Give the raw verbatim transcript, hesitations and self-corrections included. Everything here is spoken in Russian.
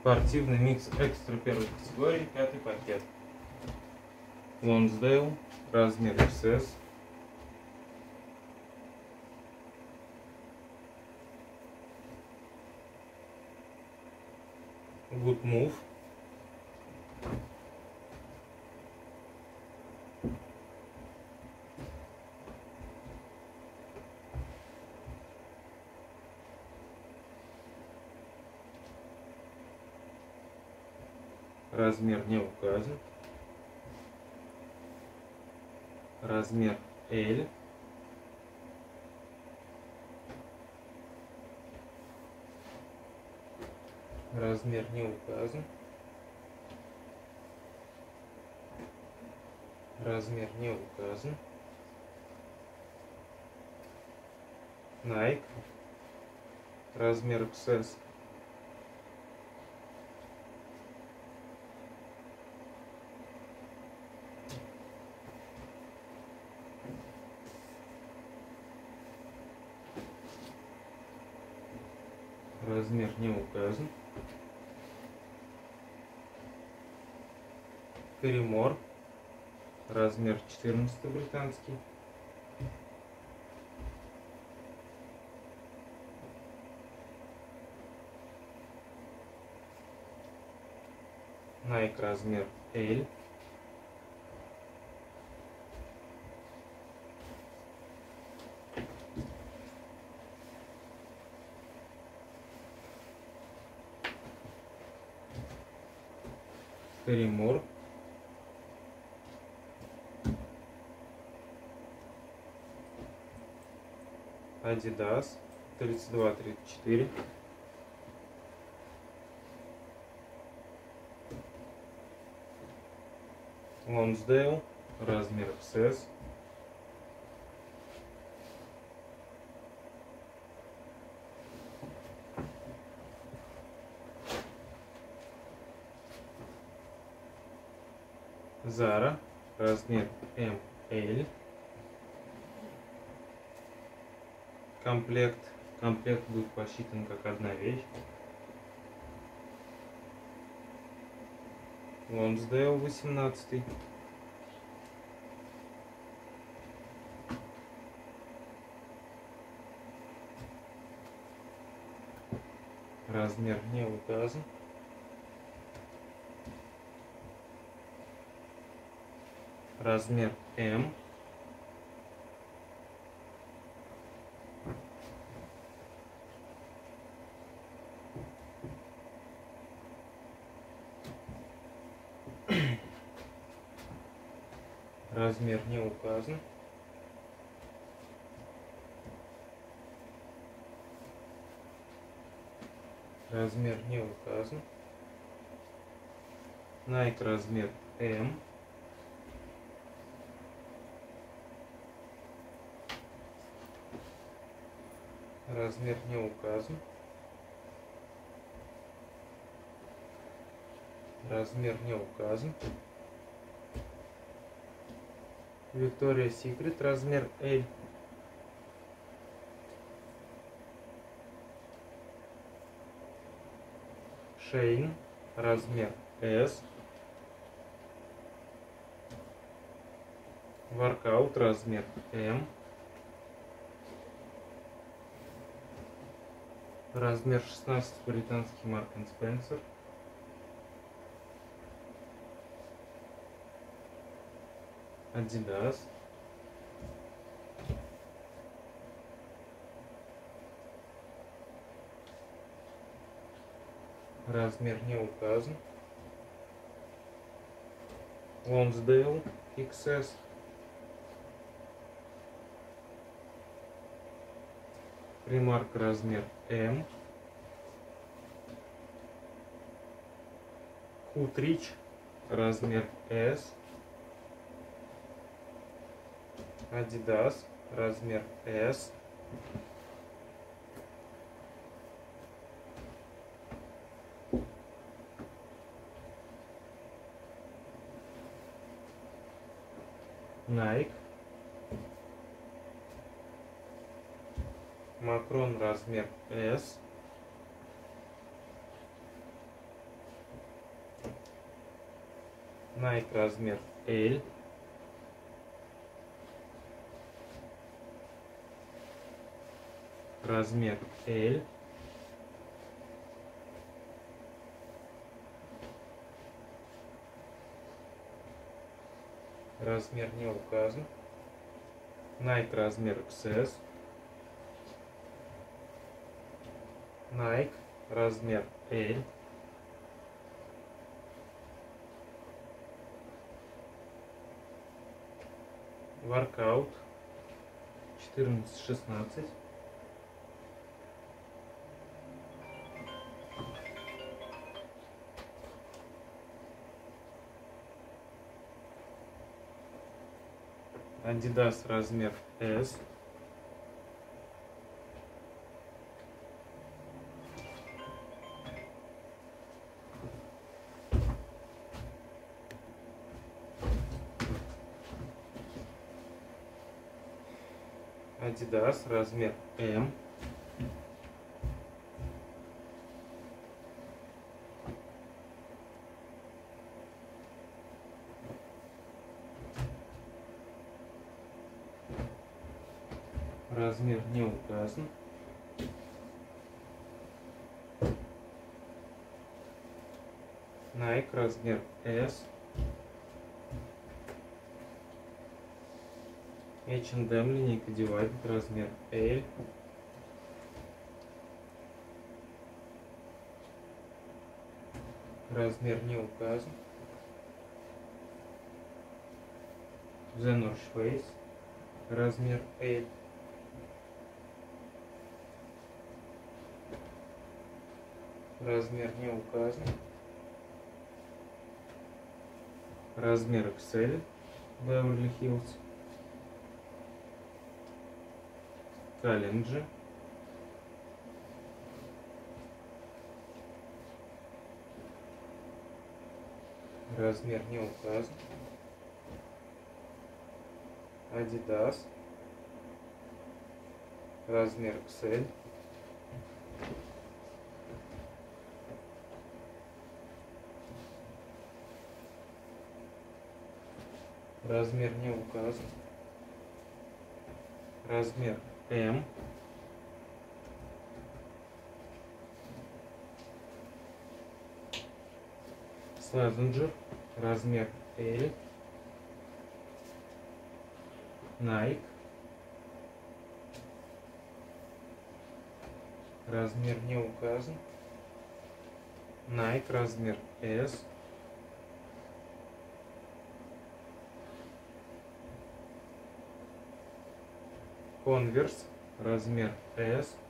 Спортивный микс экстра первой категории, пятый пакет. Лонсдейл, размер эс эс. Good Move. Размер не указан. Размер L. Размер не указан. Размер не указан. Nike. Размер икс эс. Размер не указан. Каримор. Размер четырнадцать британский. Nike размер L. Каримор. Adidas тридцать два тридцать четыре. Lonsdale, размер икс эс. Zara, размер эм эль. Комплект. Комплект будет посчитан как одна вещь. Lonsdale восемнадцать. Размер не указан. Размер М. Размер не указан. Размер не указан. Nike размер М. Размер не указан. Размер не указан. Victoria's Secret размер L. Shein размер S. Workout размер М. Размер шестнадцать британский Marks энд Spencer. Adidas. Размер не указан. Lonsdale икс эс. Primark размер М. Hutrich размер S. Adidas размер S. Nike. Макрон размер S. Nike размер L, размер L, размер не указан, Nike размер икс эс, Nike размер L, Workout четырнадцать шестнадцать, Adidas размер S, Adidas размер M, размер не указан, Nike размер S, эйч энд эм линейка Divided размер L, размер не указан, The North Face размер L, размер не указан, размер икс эль Beverly Hills, Kalinji, размер не указан, Adidas, размер икс эль, размер не указан, размер M, Slazenger, размер L, Nike, размер не указан, Nike размер S, Converse размер S,